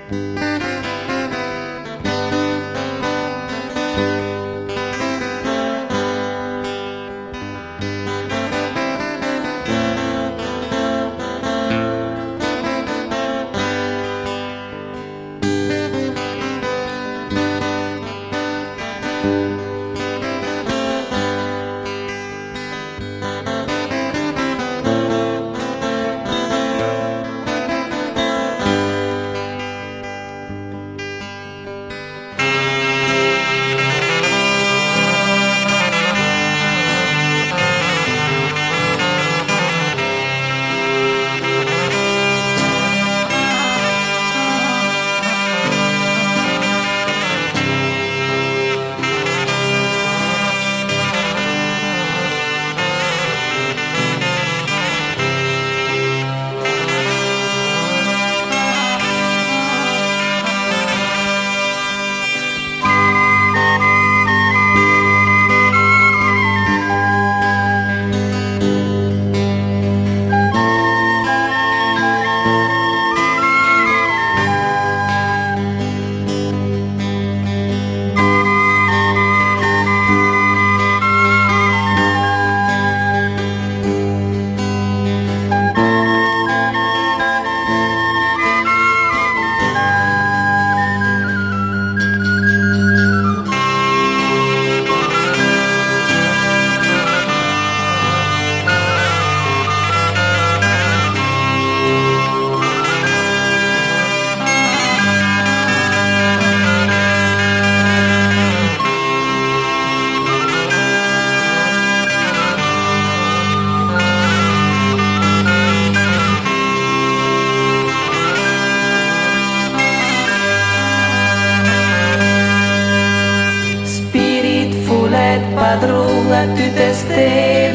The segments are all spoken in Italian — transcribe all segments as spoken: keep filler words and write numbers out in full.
padrun a tutte ste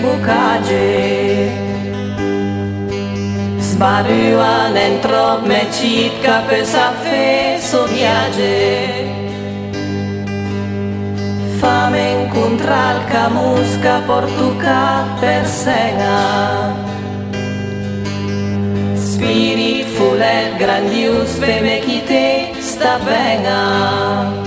bucage. Sbaruan entro me citka per sa fe so viage. Fame incontrar camusca portuca per sena. Spirit fulet grandius feme chi te sta bene.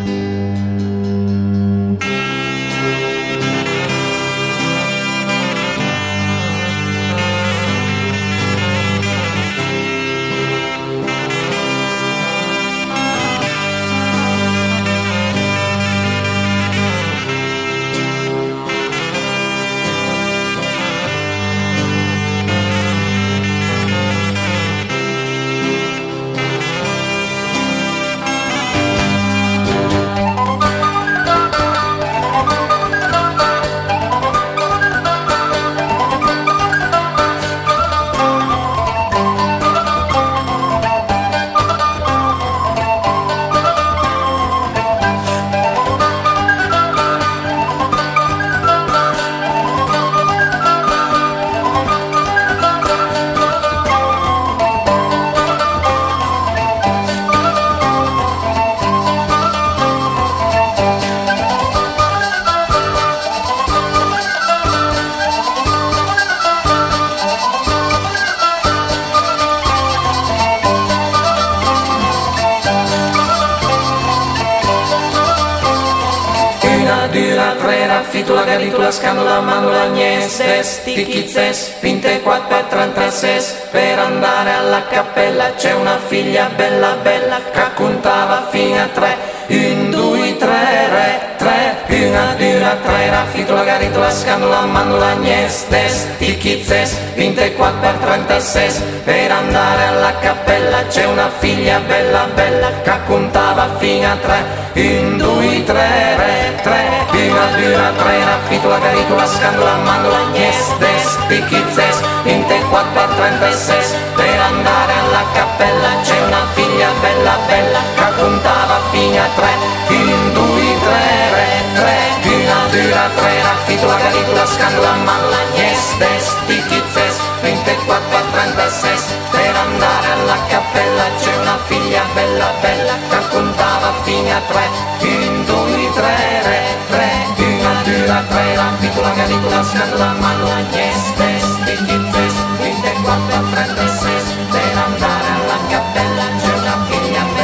Fitula, garitula, scandola, mandula, gnestes, tichizes, vinte quattro per trentases. Per andare alla cappella c'è una figlia bella bella che contava fino a tre. Un, due, tre, re, tre, una, due, tre, ra, fitula, garitula, scandola, mandula, gnestes, tichizes, vinte quattro per trentases. Per andare alla cappella c'è una figlia bella bella che contava fino a tre. Un, due, tre, re, tre, una, due, tre, ra, fitula, garitula, scandola, mandula, gnestes, tichizes, vinte quattro per trentases. Per andare alla cappella c'è una figlia bella bella che contava fino a tre. Un, due, tre, re, tre, una, due, tre, ra, fitula, garitula, scandola, mandula, gnestes, tichizes, vinte quattro per trentases. Per andare alla cappella c'è una figlia bella bella che contava fino a tre. Un, due, tre, re, tre, una, due, tre, ra, fitula, garitula, scandola, mandula, gnestes, tichizes, vinte quattro per trentases. Per andare alla cappella c'è una figlia bella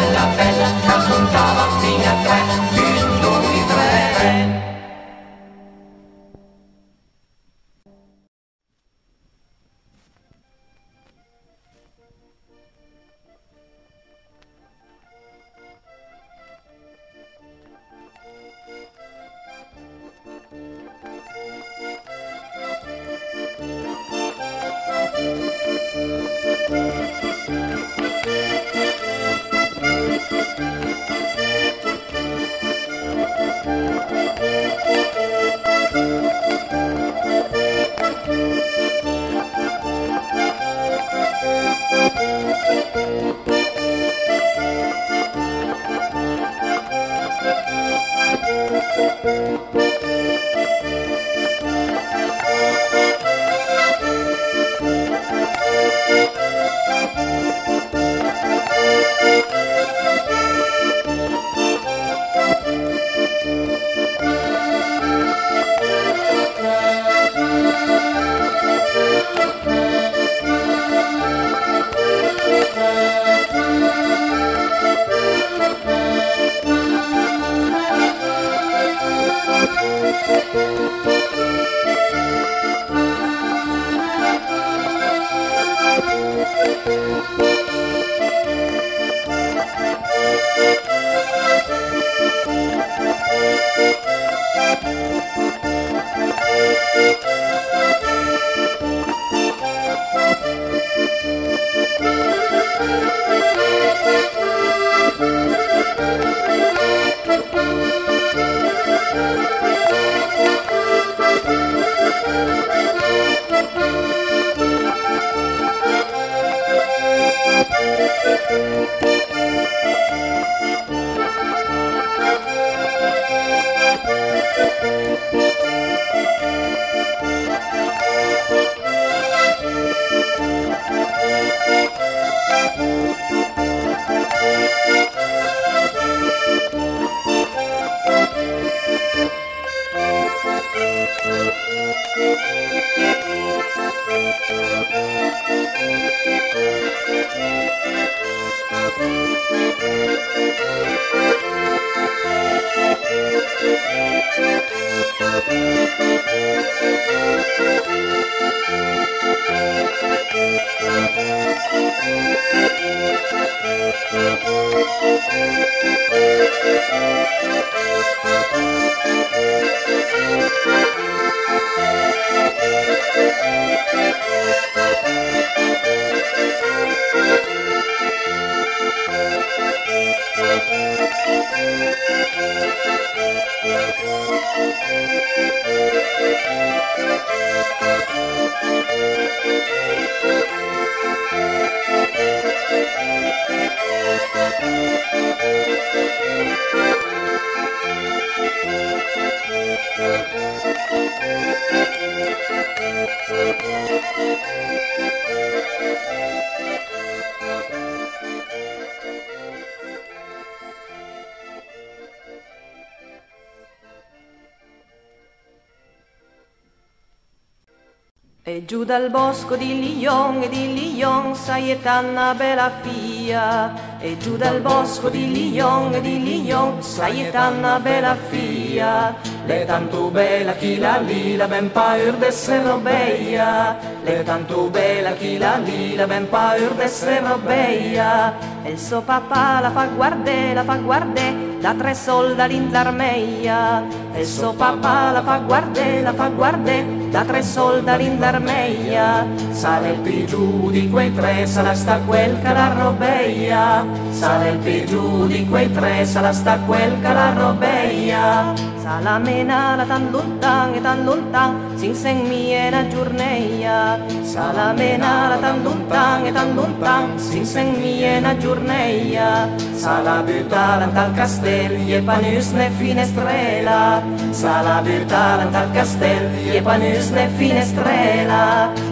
E giù dal bosco di Lyon e di Lyon Saietanna bella fia. E giù dal bosco di Lyon e di Lyon Saietanna bella fia. Le tanto bella chi la lila ben paur d'essere robeia. Le tanto bella chi la lila ben paur d'essere robeia. E il suo papà la fa guardare, la fa guardare da tre soldi all'indarmeia. E il suo papà la fa guardare, la fa guardare da tre soldi all'indarmeia. Sale il più giù di quei tre, sarà sta quel che la robeia. Sale il più giù di quei tre, sarà sta quel che la robeia. Sa la menala tan lontan e tan lontan, sin sen miena giorneia. Sa la menala tan lontan e tan lontan, sin sen miena giorneia. Sa la buttare dal castello e panus ne finestrella. Sa la buttare dal castello e panus ne finestrella.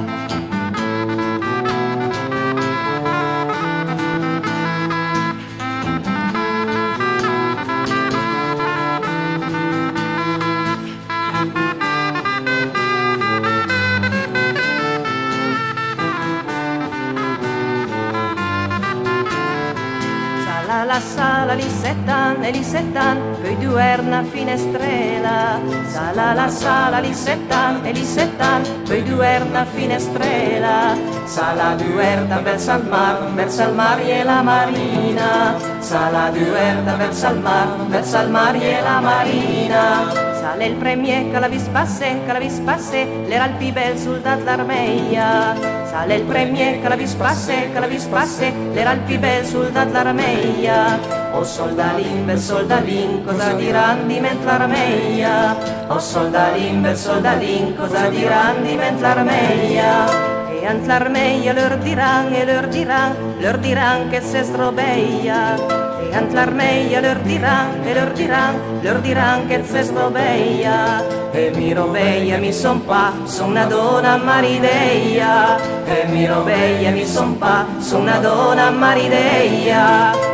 La sala li settan e li settan, poi duerna finestrella. Sala la sala li settan e li settan, poi duerna finestrella. Sala duerta verso il mar, verso il mar e la marina. Sala duerta verso il mar, verso il mar e la marina. Sale il premier che la vis passe, che la vis passe, l'era il più bel soldato l'armeia. Sale il premier che la vis passe, che la vis passe, l'era il più bel soldato l'armeia. O soldalin bel soldalin, cosa diran di ment l'armeia? O soldalin bel soldalin, cosa diran di ment l'armeia? E ant l'armeia lor diran e lor diran, lor diran che se strobeia. E ant l'armeia lor diran e lor diran, lor diran che se strobeia. E mi robeia mi son pa, son una donna marideia. E mi robeia mi son pa, son una donna marideia.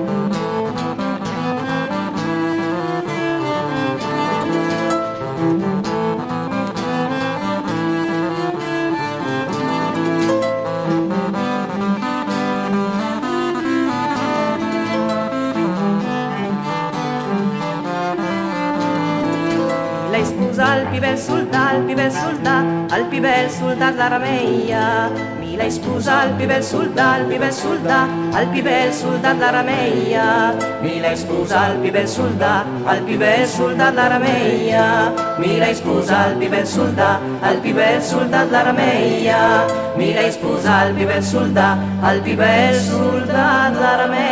Al più bel soldato, al più bel soldato, al più bel soldato l'armeia. Mi lei sposa al più bel soldato, al più bel soldato, al più bel soldato l'armeia. Mi lei sposa al più bel soldato, al più bel soldato l'armeia. Mi lei sposa al più bel soldato, al più bel soldato l'armeia. Mi lei sposa al più bel soldato, al più bel soldato l'armeia.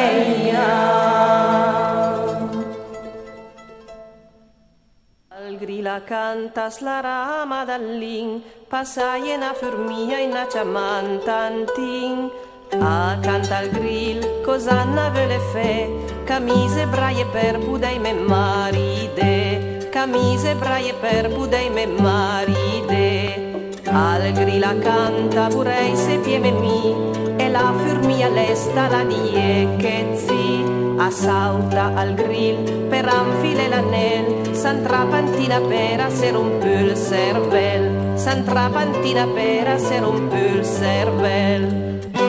grilla cantas la rama dall'in, passai na furmia in a ciamantantin. A canta al grill, cosanna vele fe, camise braie per budei me maride, camise braie per budei me maride. Al grilla canta vorrei se pieme mi, e la furmia lesta la die che zi. A sauta al grill per anfile l'anel, s'entrapantina per a se rompe il cervel, s'entrapantina per a se rompe il cervel.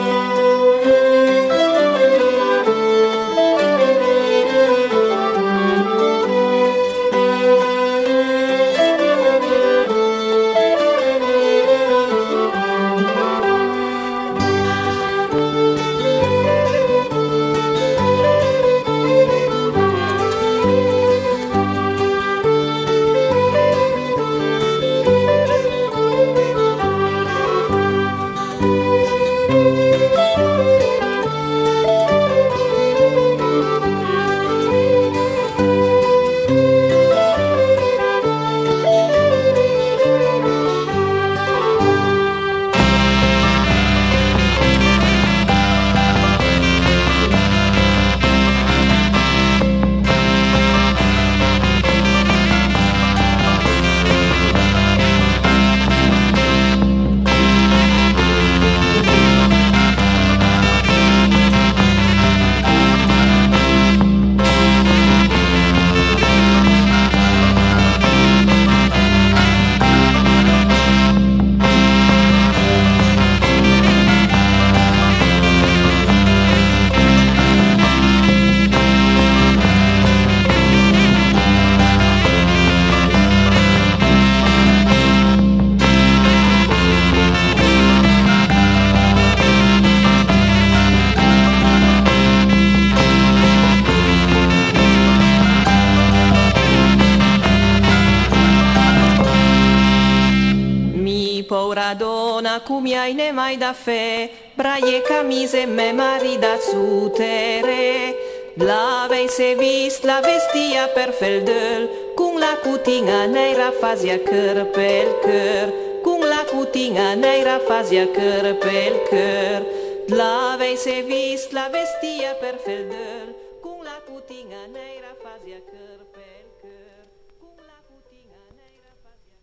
Donna, come hai ne mai da fe, braie camise me marida zutere. L'avei se vist la vestia per feldel, con la cutinga neira fazia căr pel căr, con la cutinga neira fazia căr pel căr. L'avei se vist la vestia per feldel, con la cutinga neira fazia căr pel căr, con la cutinga neira fazia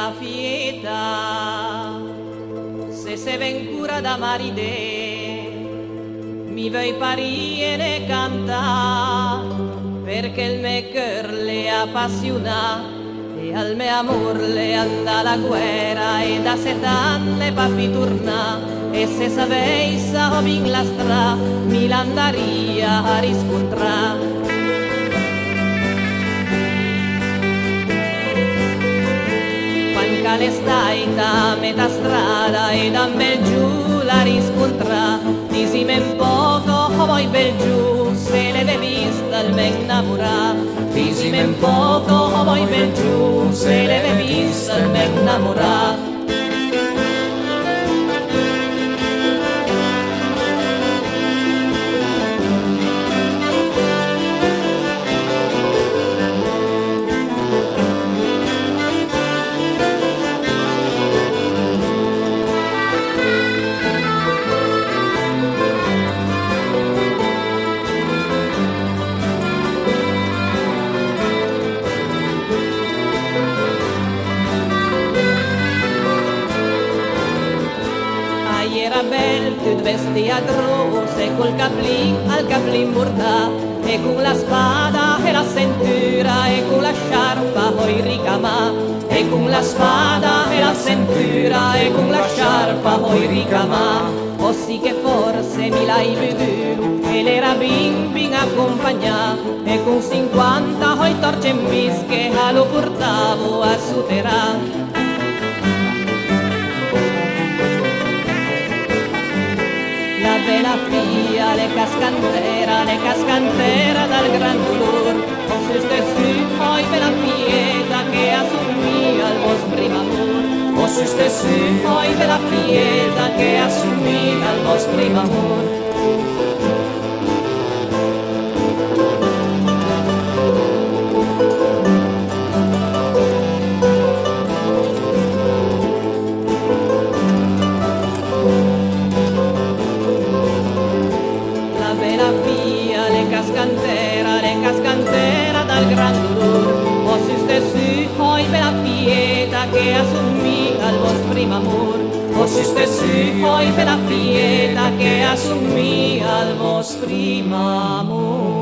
bella fieta, se se ven cura da maride, mi vuoi parire e canta, perché il me cœur le appassiona, e al me amor le anda la guerra, e da set anni papi torna, e se sapeissa o bin la stra, mi l'andaria a riscontrare. Le stai da metà strada e da bel giù la riscontra, disime un poco o vuoi bel giù, se l'hai vista il me innamora, disime un poco o vuoi bel giù, se l'hai vista il me innamora. Vestia rosse col caplin al caplin borda, e con la spada e la cintura, e con la sciarpa poi ricama, e con la spada e la cintura, e con la sciarpa poi ricama. O sì che forse mi l'hai veduto, e l'era bin bin accompagna, e con cinquanta poi torce in bische lo portavo a superare. La figlia, le cascantera, le cascantera dal gran dolor, o se stessi poi per la fieta che assumì al vostro primo amor, o se stessi poi per la fieta che assumì al vostro primo amor. Cascantera, le cascantera dal gran dolor, o si stessi poi per la fieta che assumì al vostro primo amor, o si stessi poi per la fieta che assumì al vostro primo amor.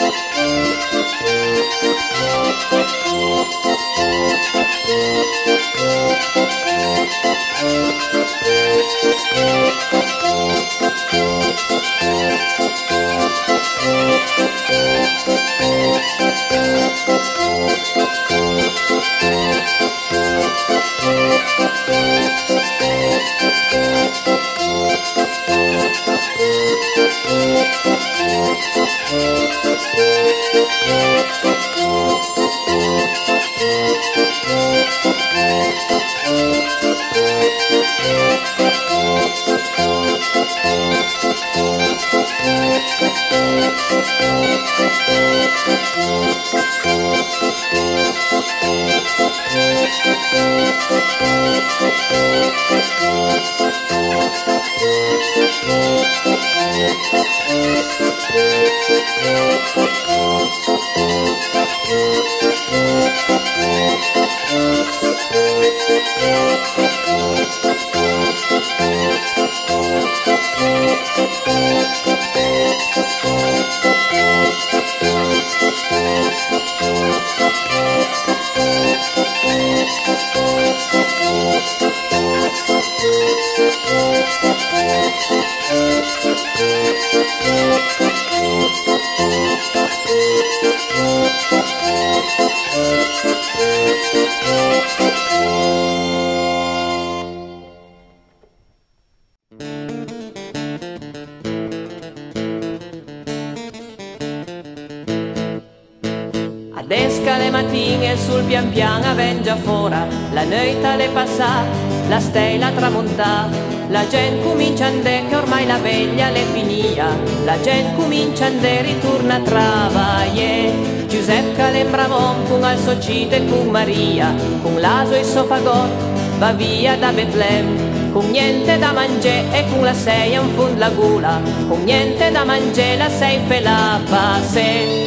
Adesca le mattine sul pian piano vengia fora, la notte le passa, la stella tramonta, la gente comincia a andare che ormai la veglia le finia, la gente comincia a andare ritorna a travagliare. Giuseppe l'embravon con al socite e con Maria, con l'aso e sofagot, va via da Betlem, con niente da mangiare e con la sei in fondo la gola, con niente da mangiare la sei pelava se.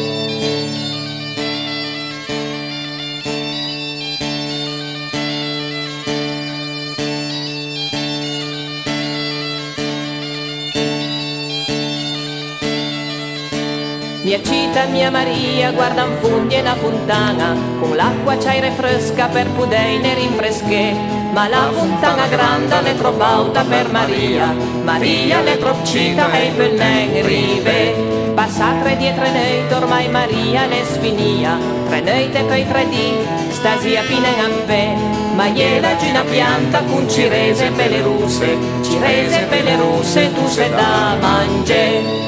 Mia cita, mia Maria, guarda in fondo e una fontana, con l'acqua c'aire fresca per poder rinfresche, ma la fontana grande è troppo alta per Maria, Maria è troppo cita e per non rive. Passa tre dietro noi, ormai Maria le sfinia, tre noite e poi tre di, stasia pina in ampe, ma gliela una pianta con cirese e pelle russe, cirese e pelle russe tu sei da mangiare.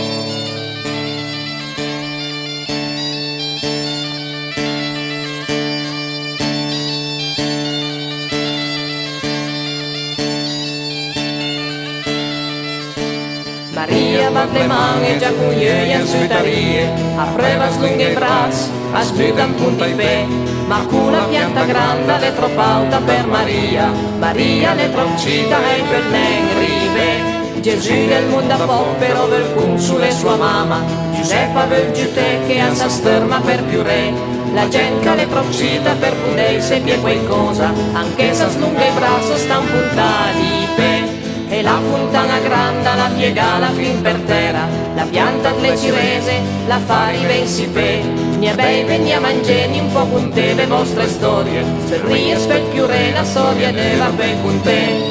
Maria batte mani e già con gli asciutarie, a preva slunghe i braccia, a sputa in punta i pe, ma con la pianta grande è troppo alta per Maria, Maria è troppo cita e per non rive. Gesù nel mondo a po' però ver con sulle sua mamma, Giuseppa ver giute che a sa sterma per più re, la gente le troppo cita per poter se pie qualcosa, anche se slunga i braccia stan puntati pe. E la fontana grande la piegala fin per terra, la pianta le cirese, la fari ben si pe, ne beve ne mangieni un po' con te le vostre storie, per ries per più re la storia della pe con te.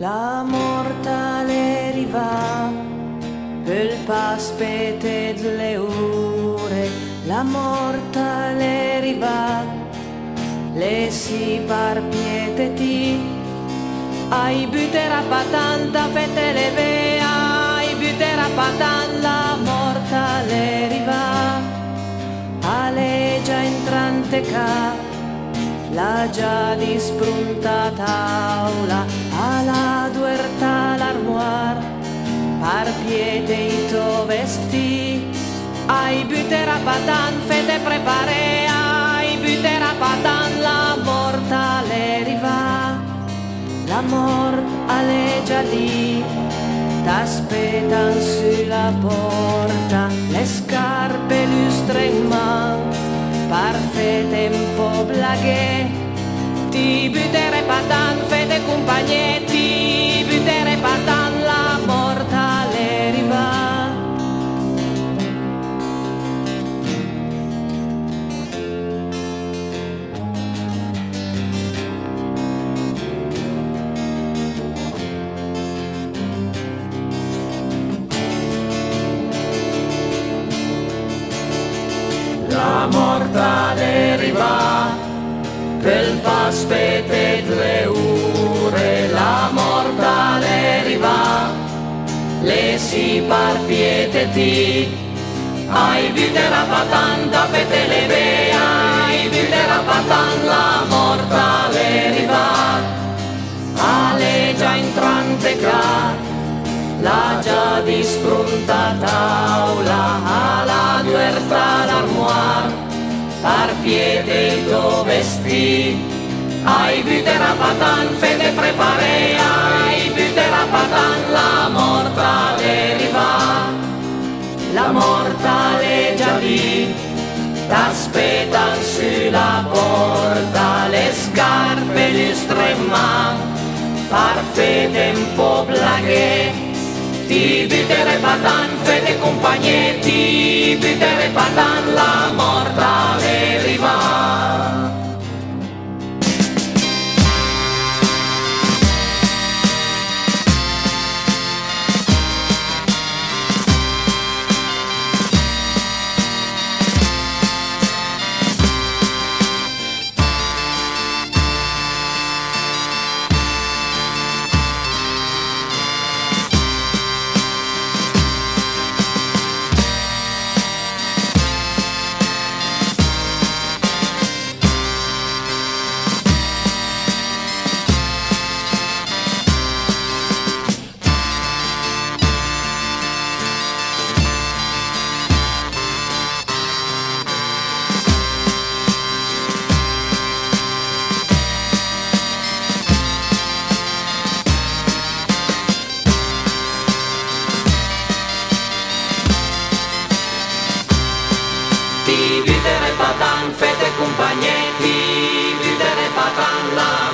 La mortale riva pel pas pete delle ore, la mortale riva le si par pieteti, ai butera patanta fete le vea, ai butera patan la mortale riva, ale già entrante ca, la già dispruntata aula, alla duerta l'armoire, par piede i to vesti, ai butera patan fete prepare, ai butera patan la mortale riva, la mort aleggia lì, t'aspettan sulla porta, le scarpe lustre in man, par fete un po' blaghe, ti buttere patan fete compagnie, ti buttere patan la mortale riva. La mortale riva pel pas pete due ore, la mortale riva le si par pieteti, ai butera patan da fete le vea, ai butera patan la mortale riva, ale già entrante ca, la già dispruntata aula, alla duerta l'armoire, par piede do vesti, ai butera patan fede prepare, ai butera patan la mortale riva, la mortale già lì, t'aspettan sulla porta, le scarpe lustre in man, par fede un po' blaghe, ti buttere patan fede compagnie, ti buttere patan la mortale riva. Ti buttere patan fete compagnetti, buttere patan la